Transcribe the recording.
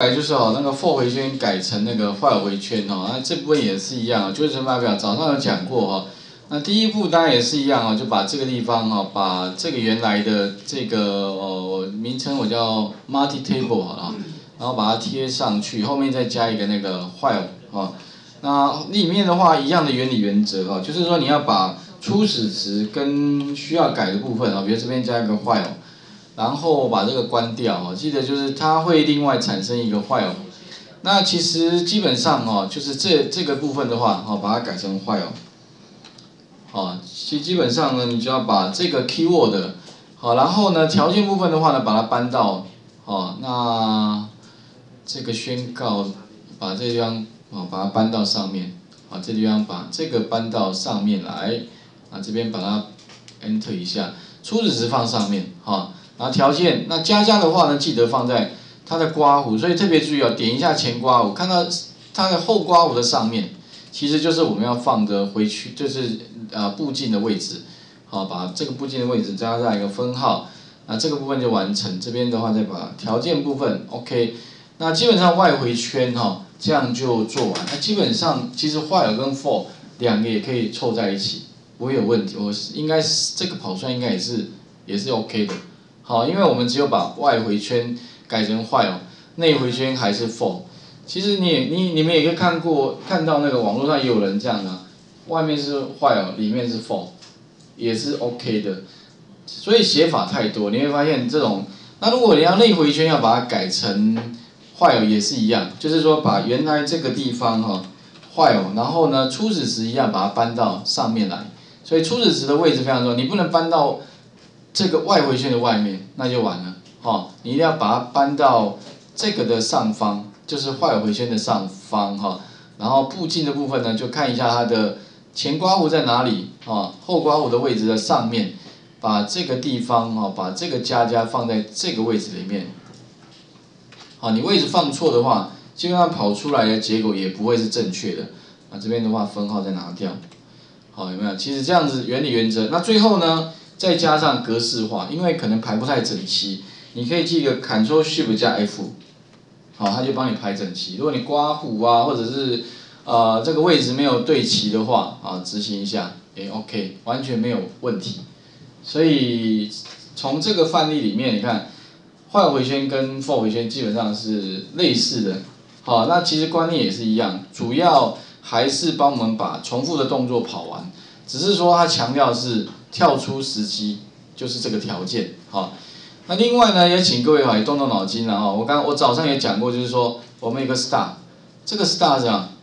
来就是那个 for 回圈改成那个 while 回圈那这部分也是一样就是乘法表早上有讲过那第一步当然也是一样就把这个地方把这个原来的这个名称我叫 multi table 好了，然后把它贴上去，后面再加一个那个 while 那里面的话一样的原理原则就是说你要把初始值跟需要改的部分比如这边加一个 while。然后把这个关掉记得就是它会另外产生一个 while。那其实基本上就是这个部分的话把它改成 while。基本上呢你就要把这个 keyword 然后呢条件部分的话呢把它搬到那这个宣告把这地方把它搬到上面这地方把这个搬到上面来这边把它 enter 一下，初始值放上面然后条件，那加的话呢，记得放在它的刮弧，所以特别注意点一下前刮弧，看到它的后刮弧的上面，其实就是我们要放的回去，就是步进的位置，把这个步进的位置加上一个分号，那这个部分就完成。这边的话再把条件部分 OK， 那基本上外回圈这样就做完。那基本上其实 while 跟 for 两个也可以凑在一起，不会有问题。我应该是这个跑出来应该也是 OK 的。因为我们只有把外回圈改成 while， 内回圈还是 for。其实你们也可以看到那个网络上也有人这样外面是 while， 里面是 for， 也是 OK 的。所以写法太多，你会发现这种。那如果你要内回圈要把它改成 while 也是一样，就是说把原来这个地方while， 然后呢初始值一样把它搬到上面来。所以初始值的位置非常重要，你不能搬到这个外回圈的外面，那就完了你一定要把它搬到这个的上方，就是 while 回圈的上方然后步进的部分呢，就看一下它的前刮弧在哪里后刮弧的位置在上面，把这个地方把这个加放在这个位置里面。你位置放错的话，基本上跑出来的结果也不会是正确的。这边的话分号再拿掉，有没有？其实这样子原理原则，那最后呢？再加上格式化，因为可能排不太整齐，你可以记一个 Ctrl Shift 加 F， 它就帮你排整齐。如果你刮弧或者是这个位置没有对齐的话执行一下也 OK， 完全没有问题。所以从这个范例里面，你看while回圈跟 for 回圈基本上是类似的。那其实观念也是一样，主要还是帮我们把重复的动作跑完，只是说它强调是跳出时机，就是这个条件那另外呢，也请各位也动动脑筋我早上也讲过，就是说我们有个 star， 这个 star 是什么？